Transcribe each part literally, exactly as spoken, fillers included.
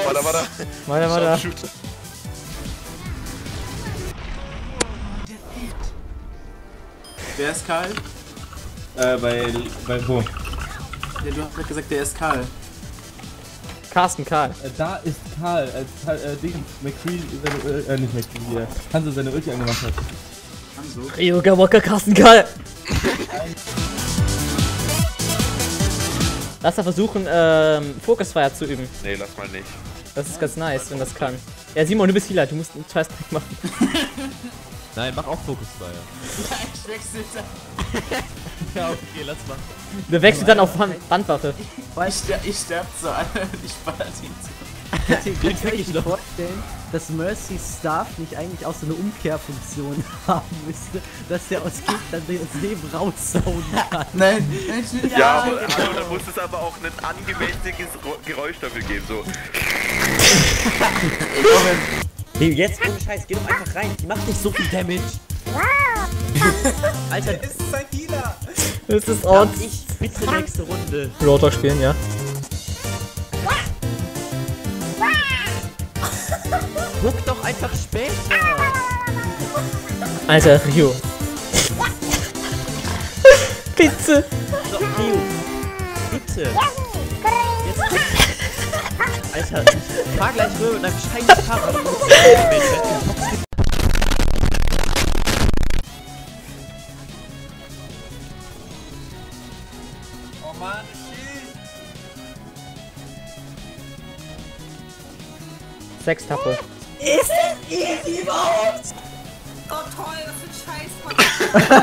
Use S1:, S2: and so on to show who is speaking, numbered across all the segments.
S1: Warte, warte.
S2: Weiter, weiter.
S1: Shoot.
S3: Wer ist Karl?
S4: Äh, bei, bei wo?
S3: Ja, du hast gerade gesagt, der ist Karl.
S2: Carsten, Karl.
S4: Äh, da ist Karl, als Karl, äh, Ding, McCree, seine, äh, nicht McCree, hier, Hanso seine Ulti angemacht hat.
S3: Hanso?
S2: Ryoga Waka, Carsten, Karl. Lass da versuchen, ähm, Focusfire zu üben.
S1: Nee, lass mal nicht.
S2: Das ist ganz nice, wenn das kann. Ja, Simon, du bist Healer, du musst einen scheiß Trick machen.
S5: Nein, mach auch Focusfire.
S3: Ja, ich wechsle da.
S5: Ja, okay, lass mal.
S2: Der wechselt dann auf Wand Bandwaffe.
S3: Ich, ster ich sterb so an, ich baller ihn zu.
S5: Den
S6: Könnt
S5: krieg
S6: ihr
S5: ich
S6: euch
S5: noch.
S6: vorstellen, dass Mercy's Staff nicht eigentlich auch so eine Umkehrfunktion haben müsste, dass der aus Gegnern das Leben raussauen kann?
S3: Nein, ich will
S1: Ja, ja, aber, aber dann muss es aber auch ein angemäßiges Ro- Geräusch dafür geben, so.
S7: Hey, jetzt ohne Scheiß, geh doch einfach rein. Die macht nicht so viel Damage. Alter,
S3: Das ist ein Healer.
S2: Das ist
S7: darf
S2: Ort.
S7: ich bitte nächste Runde.
S2: Rotor spielen, ja.
S7: Guck doch einfach später.
S2: Alter, Rio. Bitte.
S7: So, Rio. Bitte. Jetzt guck. Alter, ich fahr gleich rüber mit einem scheiß Fahrrad.
S3: Oh Mann, shit.
S2: Sechstappe.
S6: Ist es easy überhaupt?
S8: Oh toll, was für ein Scheiß.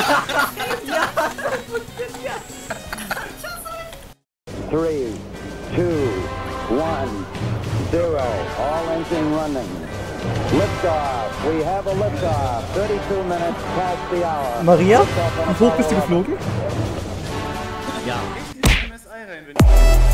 S9: Three, two, one, zero. All engine running. Liftoff. We have a liftoff. thirty-two minutes past the hour.
S2: Maria, wie hoch bist du geflogen?
S7: Ja.
S3: Ich M S I rein, wenn ich...